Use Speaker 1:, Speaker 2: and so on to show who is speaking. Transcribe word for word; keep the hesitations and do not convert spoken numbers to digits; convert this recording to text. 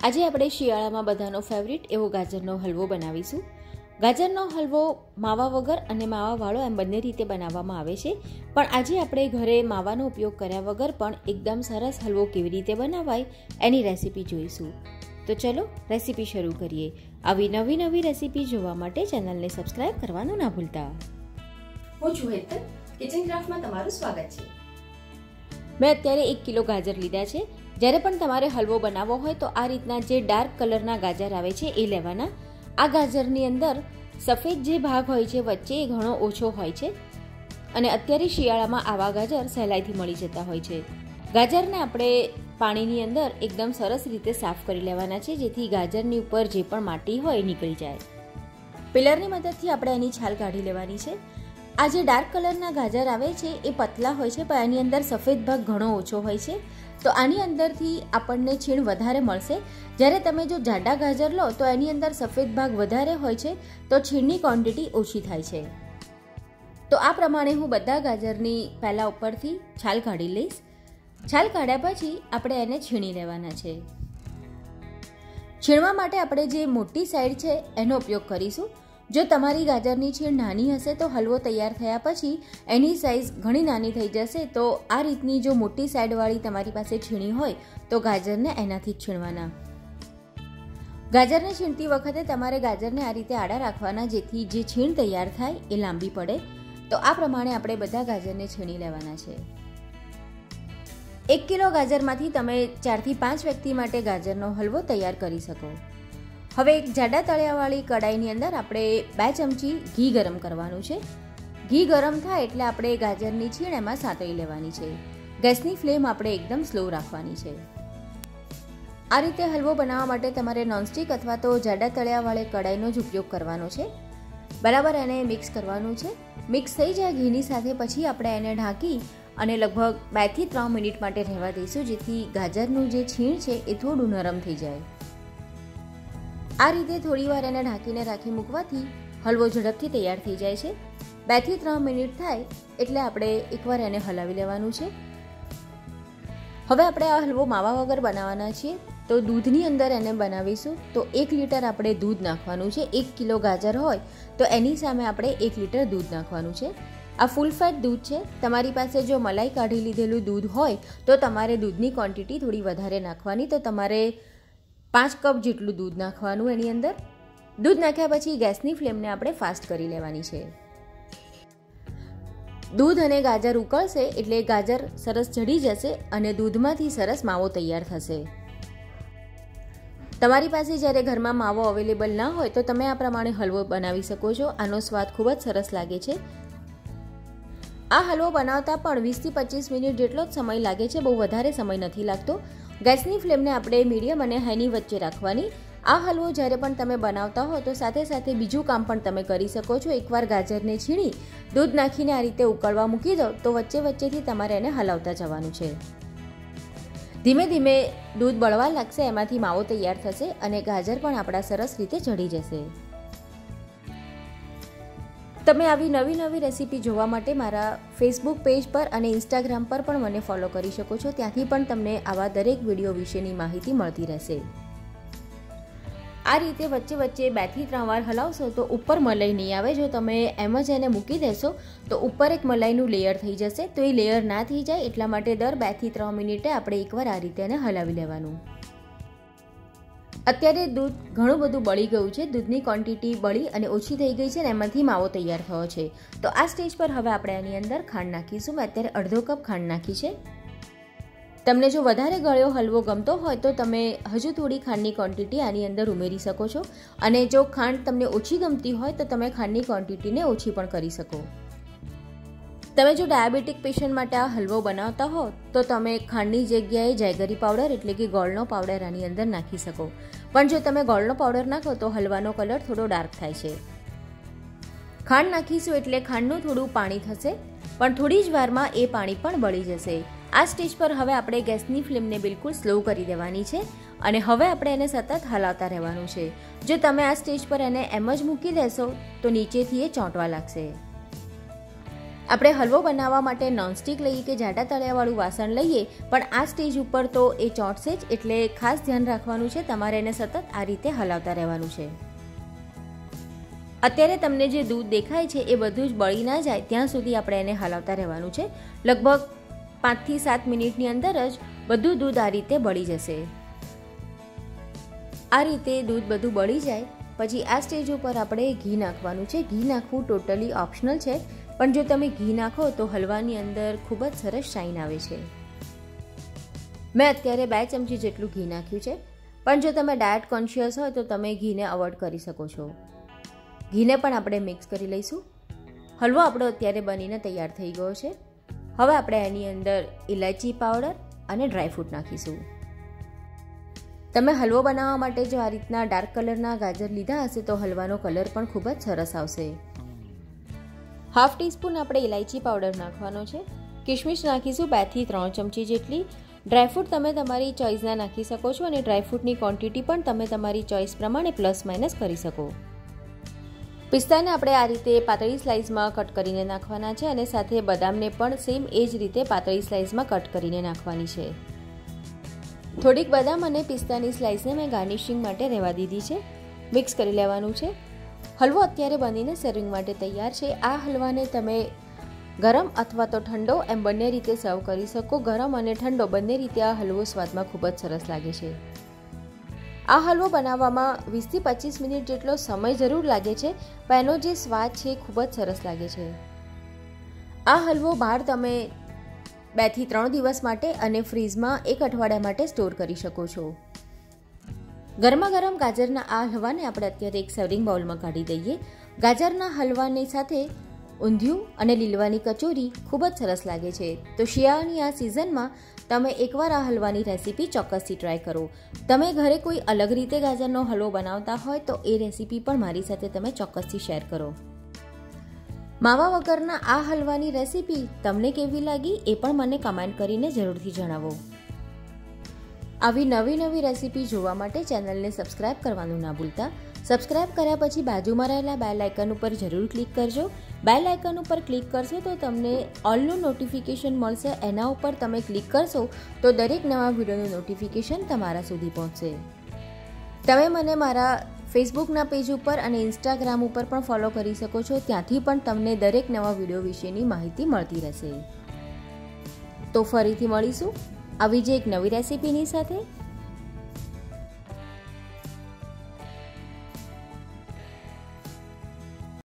Speaker 1: આજે આપણે શિયાળામાં બધાનો ફેવરિટ એવો ગાજરનો હલવો બનાવીશું। ગાજરનો હલવો માવા વગર અને માવાવાળો એમ બંને રીતે બનાવવામાં આવે છે, પણ આજે આપણે ઘરે માવાનો ઉપયોગ કર્યા વગર પણ એકદમ સરસ હલવો કેવી રીતે બનાવાય એની રેસીપી જોઈશું। તો ચલો રેસીપી શરૂ કરીએ। આવી નવી નવી રેસીપી જોવા માટે ચેનલને સબસ્ક્રાઇબ કરવાનું ના ભૂલતા। હું છું હેતલ, કિચન ક્રાફ્ટમાં તમારું સ્વાગત છે। મેં અત્યારે એક કિલો ગાજર લીધા છે। જ્યારે પણ તમારે હલવો બનાવવો હોય તો આ રીતના જે ડાર્ક કલરના ગાજર આવે છે એ લેવાના। આ ગાજરની અંદર સફેદ જે ભાગ હોય છે વચ્ચે એ ઘણો ઓછો હોય છે અને અત્યારે શિયાળામાં આવા ગાજર સહેલાઈથી મળી જતા હોય છે। ગાજરને આપણે પાણીની અંદર એકદમ સરસ રીતે સાફ કરી લેવાના છે, જેથી ગાજરની ઉપર જે પણ માટી હોય એ નીકળી જાય। પિલરની મદદથી આપણે એની છાલ કાઢી લેવાની છે। આ જે ડાર્ક કલરના ગાજર આવે છે એ પતલા હોય છે, પણ એની અંદર સફેદ ભાગ ઘણો ઓછો હોય છે, તો આની અંદરથી આપણને છીણ વધારે મળશે। જ્યારે તમે જો જાડા ગાજર લો તો એની અંદર સફેદ ભાગ વધારે હોય છે, તો છીણની ક્વોન્ટિટી ઓછી થાય છે। તો આ પ્રમાણે હું બધા ગાજરની પહેલા ઉપરથી છાલ કાઢી લઈશ। છાલ કાઢ્યા પછી આપણે એને છીણી લેવાના છે। છીણવા માટે આપણે જે મોટી સાઈડ છે એનો ઉપયોગ કરીશું। જો તમારી ગાજરની છીણ નાની હશે તો હલવો તૈયાર થયા પછી એની સાઈઝ ઘણી નાની થઈ જશે, તો આ રીતની જો મોટી સાઈડવાળી તમારી પાસે છીણી હોય તો ગાજરને એનાથી જ છીણવાના। ગાજરને છીણતી વખતે તમારે ગાજરને આ રીતે આડા રાખવાના, જેથી જે છીણ તૈયાર થાય એ લાંબી પડે। તો આ પ્રમાણે આપણે બધા ગાજરને છીણી લેવાના છે। એક કિલો ગાજરમાંથી તમે ચારથી પાંચ વ્યક્તિ માટે ગાજરનો હલવો તૈયાર કરી શકો। હવે એક જાડા તળિયાવાળી કડાઈની અંદર આપણે બે ચમચી ઘી ગરમ કરવાનું છે। ઘી ગરમ થાય એટલે આપણે ગાજરની છીણ એમાં સાતળી લેવાની છે। ગેસની ફ્લેમ આપણે એકદમ સ્લો રાખવાની છે। આ રીતે હલવો બનાવવા માટે તમારે નોનસ્ટિક અથવા તો જાડા તળિયાવાળી કડાઈનો જ ઉપયોગ કરવાનો છે। બરાબર એને મિક્સ કરવાનું છે। મિક્સ થઈ જાય ઘીની સાથે પછી આપણે એને ઢાંકી અને લગભગ બે થી ત્રણ મિનિટ માટે રહેવા દઈશું, જેથી ગાજરનું જે છીણ છે એ થોડું નરમ થઈ જાય। આ રીતે થોડી વાર એને ઢાંકીને રાખી મૂકવાથી હલવો ઝડપથી તૈયાર થઈ જાય છે। બે થી ત્રણ મિનિટ થાય એટલે આપણે એકવાર એને હલાવી લેવાનું છે। હવે આપણે આ હલવો માવા વગર બનાવવાના છીએ, તો દૂધની અંદર એને બનાવીશું। તો એક લીટર આપણે દૂધ નાખવાનું છે। એક કિલો ગાજર હોય તો એની સામે આપણે એક લીટર દૂધ નાખવાનું છે। આ ફૂલ ફેટ દૂધ છે। તમારી પાસે જો મલાઈ કાઢી લીધેલું દૂધ હોય તો તમારે દૂધની ક્વોન્ટિટી થોડી વધારે નાખવાની। તો તમારે પાંચ કપ જેટલું દૂધ નાખવાનું એની અંદર। દૂધ નાખ્યા પછી ગેસની ફ્લેમને આપણે ફાસ્ટ કરી લેવાની છે। દૂધ અને ગાજર ઉકળશે એટલે ગાજર સરસ ચડી જશે અને દૂધમાંથી સરસ માવો તૈયાર થશે। તમારી પાસે જ્યારે ઘરમાં માવો અવેલેબલ ના હોય તો તમે આ પ્રમાણે હલવો બનાવી શકો છો। આનો સ્વાદ ખૂબ જ સરસ લાગે છે। આ હલવો બનાવતા પણ વીસ થી પચીસ મિનિટ જેટલો જ સમય લાગે છે, બહુ વધારે સમય નથી લાગતો। ગેસની ફ્લેમને આપણે મીડિયમ અને હાઈની વચ્ચે રાખવાની। આ હલવો જ્યારે પણ તમે બનાવતા હો તો સાથે સાથે બીજું કામ પણ તમે કરી શકો છો। એકવાર ગાજરને છીણી દૂધ નાખીને આ રીતે ઉકળવા મૂકી દો તો વચ્ચે વચ્ચેથી તમારે એને હલાવતા જવાનું છે। ધીમે ધીમે દૂધ બળવા લાગશે, એમાંથી માવો તૈયાર થશે અને ગાજર પણ આપણા સરસ રીતે ચડી જશે। તમે આવી નવી નવી રેસીપી જોવા માટે મારા ફેસબુક પેજ પર અને ઇન્સ્ટાગ્રામ પર પણ મને ફોલો કરી શકો છો। ત્યાંથી પણ તમને આવા દરેક વિડીયો વિશેની માહિતી મળતી રહેશે। આ રીતે વચ્ચે વચ્ચે બે થી ત્રણ વાર હલાવશો તો ઉપર મલાઈ નહીં આવે। જો તમે એમ જ એને મૂકી દેશો તો ઉપર એક મલાઈનું લેયર થઈ જશે, તો એ લેયર ના થઈ જાય એટલા માટે દર બે થી ત્રણ મિનિટે આપણે એકવાર આ રીતે એને હલાવી લેવાનું। અત્યારે દૂધ ઘણું બધું બળી ગયું છે। દૂધની ક્વોન્ટિટી બળી અને ઓછી થઈ ગઈ છે અને એમાંથી માવો તૈયાર થયો છે। તો આ સ્ટેજ પર હવે આપણે એની અંદર ખાંડ નાખીશું। મેં અત્યારે અડધો કપ ખાંડ નાખી છે। તમને જો વધારે ગળ્યો હલવો ગમતો હોય તો તમે હજુ થોડી ખાંડની ક્વોન્ટિટી આની અંદર ઉમેરી શકો છો, અને જો ખાંડ તમને ઓછી ગમતી હોય તો તમે ખાંડની ક્વોન્ટિટીને ઓછી પણ કરી શકો। તમે જો ડાયાબિટીક પેશન્ટ માટે આ હલવો બનાવતા હો તો તમે ખાંડની જગ્યાએ જેગરી પાવડર એટલે કે ગોળનો પાવડર આની અંદર નાખી શકો, પણ જો તમે ગોળનો પાવડર નાખો તો હલવાનો કલર થોડો ડાર્ક થાય છે। ખાંડ નાખીશું એટલે ખાંડનું થોડું પાણી થશે, પણ થોડી જ વારમાં એ પાણી પણ બળી જશે। આ સ્ટેજ પર હવે આપણે ગેસની ફ્લેમને બિલકુલ સ્લો કરી દેવાની છે અને હવે આપણે એને સતત હલાવતા રહેવાનું છે। જો તમે આ સ્ટેજ પર એને એમ જ મૂકી દેશો તો નીચેથી એ ચોંટવા લાગશે। આપણે હલવો બનાવવા માટે નોનસ્ટિક લઈએ કે જાડા તળિયાવાળું વાસણ લઈએ, પણ આ સ્ટેજ ઉપર તો એ ચોંટશે જ, એટલે ખાસ ધ્યાન રાખવાનું છે. તમારે એને સતત આ રીતે હલાવતા રહેવાનું છે. અત્યારે તમને જે દૂધ દેખાય છે એ બધું જ બળી ના જાય ત્યાં સુધી આપણે એને હલાવતા રહેવાનું છે. લગભગ પાંચથી સાત મિનિટની અંદર જ બધું દૂધ આ રીતે બળી જશે. આ રીતે દૂધ બધું બળી જાય પછી આ સ્ટેજ ઉપર આપણે ઘી નાખવાનું છે. ઘી નાખવું ટોટલી ઓપ્શનલ છે, પણ જો તમે ઘી નાખો તો હલવાની અંદર ખૂબ જ સરસ શાઇન આવે છે. મેં અત્યારે બે ચમચી જેટલું ઘી નાખ્યું છે, પણ જો તમે ડાયટ કોન્શિયસ હોય તો તમે ઘીને અવોઇડ કરી શકો છો. ઘીને પણ આપણે મિક્સ કરી લઈશું. હલવો આપણો અત્યારે બનીને તૈયાર થઈ ગયો છે. હવે આપણે એની અંદર ઇલાયચી પાવડર અને ડ્રાયફ્રૂટ નાખીશું. તમે હલવો બનાવવા માટે જો આ રીતના ડાર્ક કલરના ગાજર લીધા હશે તો હલવાનો કલર પણ ખૂબ જ સરસ આવશે. હાફ ટીસ્પૂન આપણે ઇલાયચી પાવડર નાખવાનો છે. કિશમિશ નાખીશું બે થી ત્રણ ચમચી જેટલી. ડ્રાયફ્રૂટ તમે તમારી ચોઇસના નાખી શકો છો, અને ડ્રાયફ્રૂટની ક્વોન્ટિટી પણ તમે તમારી ચોઇસ પ્રમાણે પ્લસ માઇનસ કરી શકો. પિસ્તાને આપણે આ રીતે પાતળી સ્લાઇસમાં કટ કરીને નાખવાના છે, અને સાથે બદામને પણ સેમ એ જ રીતે પાતળી સ્લાઇસમાં કટ કરીને નાખવાની છે. થોડીક બદામ અને પિસ્તાની સ્લાઇસને મેં ગાર્નિશિંગ માટે રહેવા દીધી છે. મિક્સ કરી લેવાનું છે. હલવો અત્યારે બનીને સર્વિંગ માટે તૈયાર છે. આ હલવાને તમે ગરમ અથવા તો ઠંડો એમ બંને રીતે સર્વ કરી શકો. ગરમ અને ઠંડો બંને રીતે આ હલવો સ્વાદમાં ખૂબ જ સરસ લાગે છે. આ હલવો બનાવવામાં વીસથી પચીસ મિનિટ જેટલો સમય જરૂર લાગે છે, પણ એનો જે સ્વાદ છે ખૂબ જ સરસ લાગે છે. આ હલવો બહાર તમે બે થી ત્રણ દિવસ માટે અને ફ્રીઝમાં એક અઠવાડિયા માટે સ્ટોર કરી શકો છો. ગરમા ગરમ ગાજરના આ હલવાને આપણે અત્યારે એક સર્વિંગ બાઉલમાં કાઢી દઈએ. ગાજરના હલવાની સાથે ઊંધિયું અને લીલવાની કચોરી ખૂબ જ સરસ લાગે છે. તો શિયાળાની આ સિઝનમાં તમે એકવાર આ હલવાની રેસીપી ચોક્કસથી ટ્રાય કરો. તમે ઘરે કોઈ અલગ રીતે ગાજરનો હલવો બનાવતા હોય તો એ રેસીપી પણ મારી સાથે તમે ચોક્કસથી શેર કરો. માવા વગરના આ હલવાની રેસીપી તમને કેવી લાગી એ પણ મને કમેન્ટ કરીને જરૂરથી જણાવો. આવી નવી નવી રેસીપી જોવા માટે ચેનલને સબસ્ક્રાઇબ કરવાનું ના ભૂલતા. સબસ્ક્રાઇબ કર્યા પછી બાજુમાં રહેલા બેલ આઇકન ઉપર જરૂર ક્લિક કરજો. બેલ આઇકન ઉપર ક્લિક કરશો તો તમને ઓલનું નોટિફિકેશન મળશે. એના ઉપર તમે ક્લિક કરશો તો દરેક નવા વિડીયોનું નોટિફિકેશન તમારા સુધી પહોંચશે. તમે મને મારા ફેસબુકના પેજ ઉપર અને ઇન્સ્ટાગ્રામ ઉપર પણ ફોલો કરી શકો છો. ત્યાંથી પણ તમને દરેક નવા વિડીયો વિશેની માહિતી મળતી રહેશે. તો ફરીથી મળીશું આવી જ એક નવી રેસીપીની સાથે.